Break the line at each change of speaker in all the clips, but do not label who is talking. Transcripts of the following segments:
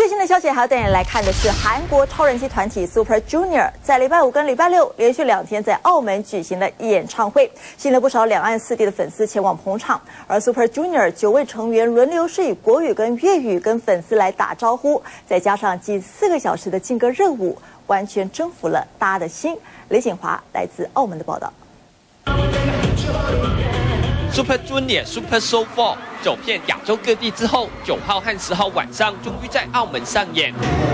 最新的消息还要带你来看的是，韩国超人气团体 Super Junior 在礼拜五跟礼拜六连续2天在澳门举行了演唱会，吸引了不少两岸4地的粉丝前往捧场。而 Super Junior 9位成员轮流是以国语跟粤语跟粉丝来打招呼，再加上近4个小时的劲歌热舞，完全征服了大家的心。李锦华来自澳门的报道。
Super Junior Super Soul 4走遍亚洲各地之后，9号和10号晚上终于在澳门上演。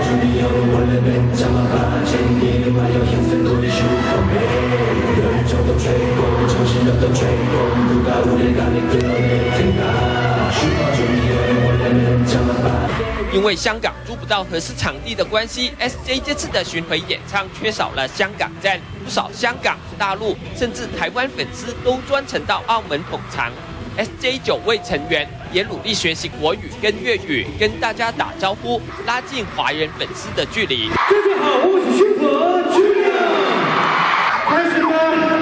因为香港租不到合适场地的关系 ，SJ 这次的巡回演唱缺少了香港站，不少香港、大陆甚至台湾粉丝都专程到澳门捧场。SJ 9位成员也努力学习国语跟粤语，跟大家打招呼，拉近华人粉丝的距离。
大家好，我是 Super Junior， 开始吗？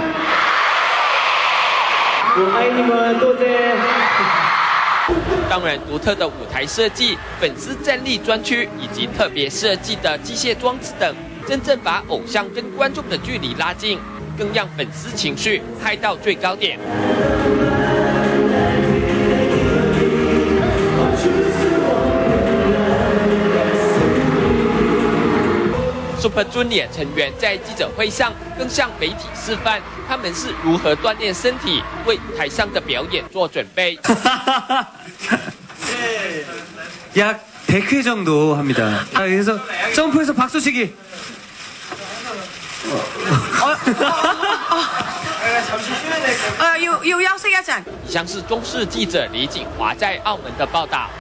我爱你们，多谢。
当然，独特的舞台设计、粉丝站立专区以及特别设计的机械装置等，真正把偶像跟观众的距离拉近，更让粉丝情绪嗨到最高点。Super Junior 成员在记者会上更向媒体示范他们是如何锻炼身体，为台上的表演做准备。
약 100회 정도 합니다. 그래서 점프해서 박수치기.
잠시 쉬어야 될 것 같아요. 要休息一陣。
以上是中视记者李锦华在澳门的报道。